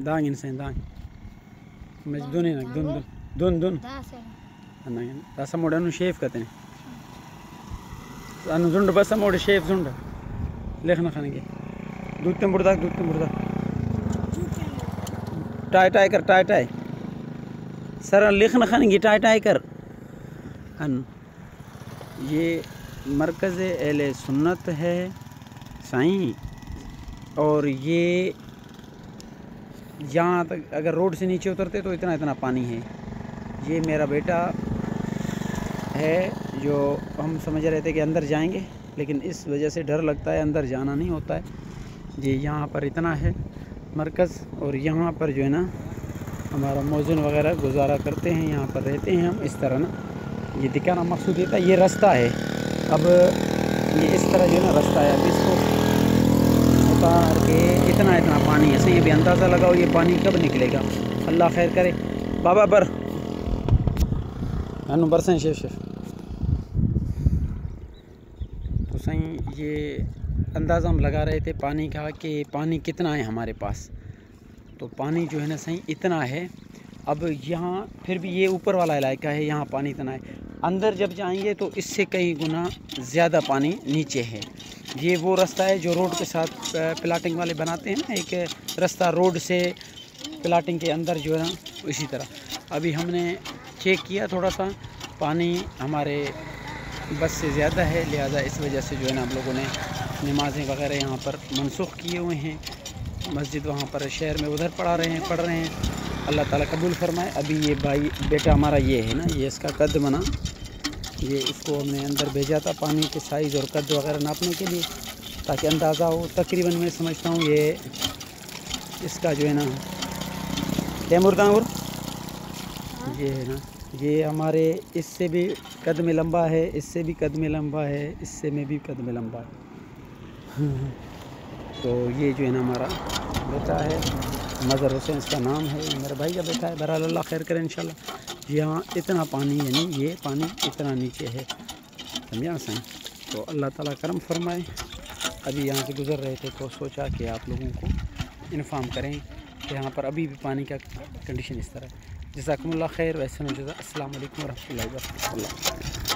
دان إنسان دان مش دونينك دون دون دون أنا ده سموده إنه شيف كتني أنا زند بس سموده شيف زند ليخنا خانجي دوتن بردا ٹائی کر ٹائی سر لکھنا خانگی ٹائی کر ان یہ مرکز اہل سنت ہے سائیں اور یہ یہاں تک اگر روڈ سے نیچے اترتے تو اتنا پانی ہے. یہ میرا بیٹا ہے جو ہم سمجھ رہے تھے کہ اندر جائیں گے لیکن اس وجہ سے ڈر لگتا ہے اندر جانا نہیں ہوتا ہے. یہ یہاں پر اتنا ہے مرکز اور یہاں پر جو ہے نا ہمارا موزن وغیرہ گزارا کرتے ہیں یہاں پر رہتے ہیں ہم اس طرح نا. یہ دکھانا مقصود یہ تھا یہ رستہ ہے اب یہ اس طرح جو ہے نا رستہ ہے اب اس کو اتار کے اتنا پانی ہے صحیح ابھی اندازہ لگاؤ یہ پانی کب نکلے گا. اللہ خیر کرے بابا بر انو برسن شیف تو صحیح یہ اندازہ ہم لگا رہے تھے پانی کا کہ پانی کتنا ہے ہمارے پاس. تو پانی جو ہے نا صحیح اتنا ہے. اب یہاں پھر بھی یہ اوپر والا علاقہ ہے یہاں پانی اتنا ہے. اندر جب جائیں گے تو اس سے کئی گنا زیادہ پانی نیچے ہے. یہ وہ رستہ ہے جو روڈ کے ساتھ پلاٹنگ والے بناتے ہیں نا ایک رستہ روڈ سے پلاٹنگ کے اندر جو ہے نا اسی طرح. ابھی ہم نے چیک کیا تھوڑا سا پانی ہمارے بس سے زیادہ ہے لہذا اس وجہ سے جو ہے نا ہم لوگوں نے نمازیں وغیرہ یہاں پر منسوخ کیے ہوئے ہیں. مسجد وہاں پر شہر میں ادھر پڑھ رہے ہیں. اللہ تعالیٰ قبول فرمائے. ابھی یہ بھائی بیٹا ہمارا یہ ہے نا یہ اس کا قد بنا یہ اس کو ہم نے اندر بھیجا تھا پانی کے سائز اور قد وغیرہ ناپنے کے لیے تاکہ اندازہ ہو. تقریباً میں سمجھتا ہوں یہ اس کا جو ہے نا تیمور دانگور یہ ہے نا یہ ہمارے اس سے بھی قد میں لمبا ہے اس سے بھی قد میں لمبا ہے اس سے میں بھی قد میں لمبا ہے. تو یہ جو ہے نا ہمارا بیٹا ہے مظہر حسین اس کا نام ہے میرا بھائی کا بیٹا ہے. بہرحال اللہ خیر کرے انشاءاللہ. یہاں اتنا پانی یعنی یہ پانی اتنا نیچے ہے سمجھا سائیں. تو اللہ تعالیٰ کرم فرمائے. ابھی یہاں سے گزر رہے تھے تو سوچا کہ آپ لوگوں کو انفارم کریں کہ یہاں پر ابھی بھی پانی کا کنڈیشن اس طرح ہے. جزاکم اللہ خیر. ویسے السلام علیکم ورحمۃ اللہ وبرکاتہ.